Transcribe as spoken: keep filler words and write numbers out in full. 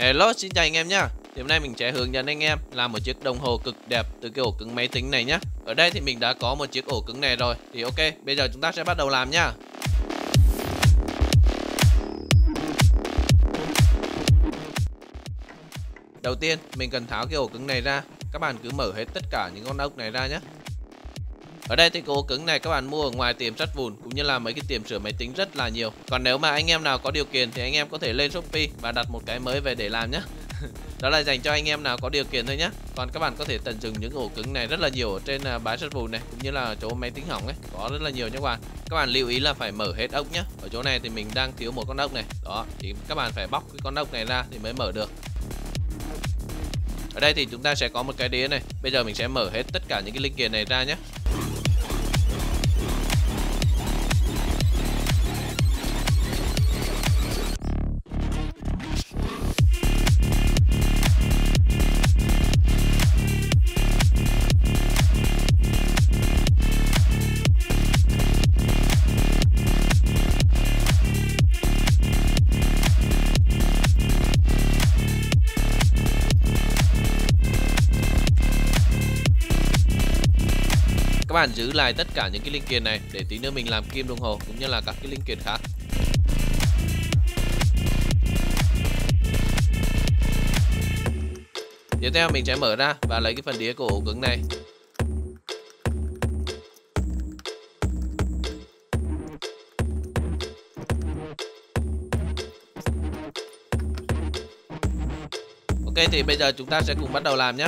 Hello, xin chào anh em nhé. Thì hôm nay mình sẽ hướng dẫn anh em làm một chiếc đồng hồ cực đẹp từ cái ổ cứng máy tính này nhé. Ở đây thì mình đã có một chiếc ổ cứng này rồi. Thì ok, bây giờ chúng ta sẽ bắt đầu làm nhá. Đầu tiên, mình cần tháo cái ổ cứng này ra. Các bạn cứ mở hết tất cả những con ốc này ra nhé. Ở đây thì cái ổ cứng này các bạn mua ở ngoài tiệm sắt vụn cũng như là mấy cái tiệm sửa máy tính rất là nhiều. Còn nếu mà anh em nào có điều kiện thì anh em có thể lên Shopee và đặt một cái mới về để làm nhé. Đó là dành cho anh em nào có điều kiện thôi nhé. Còn các bạn có thể tận dụng những ổ cứng này rất là nhiều ở trên bãi sắt vụn này cũng như là chỗ máy tính hỏng ấy, có rất là nhiều nhé các bạn. Các bạn lưu ý là phải mở hết ốc nhé. Ở chỗ này thì mình đang thiếu một con ốc này. Đó, thì các bạn phải bóc cái con ốc này ra thì mới mở được. Ở đây thì chúng ta sẽ có một cái đĩa này. Bây giờ mình sẽ mở hết tất cả những cái linh kiện này ra nhé. Các bạn giữ lại tất cả những cái linh kiện này để tí nữa mình làm kim đồng hồ cũng như là các cái linh kiện khác. Tiếp theo mình sẽ mở ra và lấy cái phần đĩa của ổ cứng này. Ok, thì bây giờ chúng ta sẽ cùng bắt đầu làm nhé.